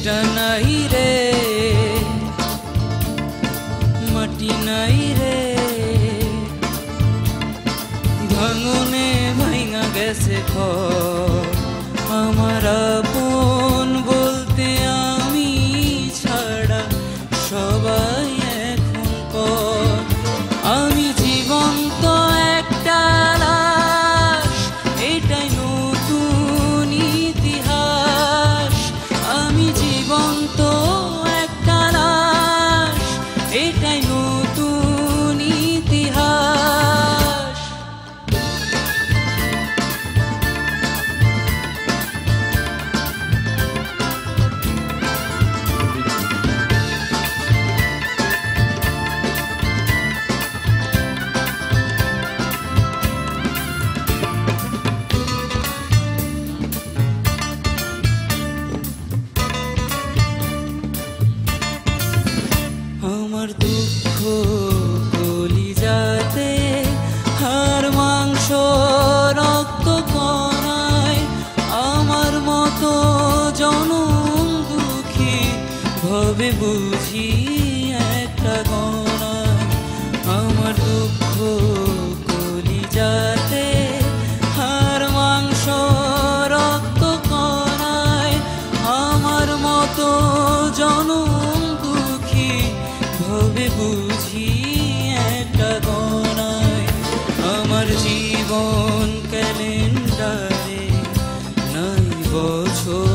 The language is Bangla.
ইটা নাই রে, মাটি নাই রে, ভাঙনে ভাঙা গেছে ঘর। আমার আপন বলতে আমি ছাড়া সবাই এখন পর। আমি জীবন্ত একটা লাশ, এটাই নতুন ইতিহাস। আমি জীবন্ত একটা লাশ, এটাই নতুন ইতিহাস। আমার দুঃখ কলিজাতে, হাড় মাংস রক্ত কণায়, আমার মতো জনম দুঃখী ভবে বুঝি একটা গণায়। আমার দুঃখ কলিজাতে, হাড় মাংস রক্ত কণায়, আমার মতো জনম ভবে বুঝি একটা গণায়। আমার জীবন ক্যালেন্ডারে নাই বছর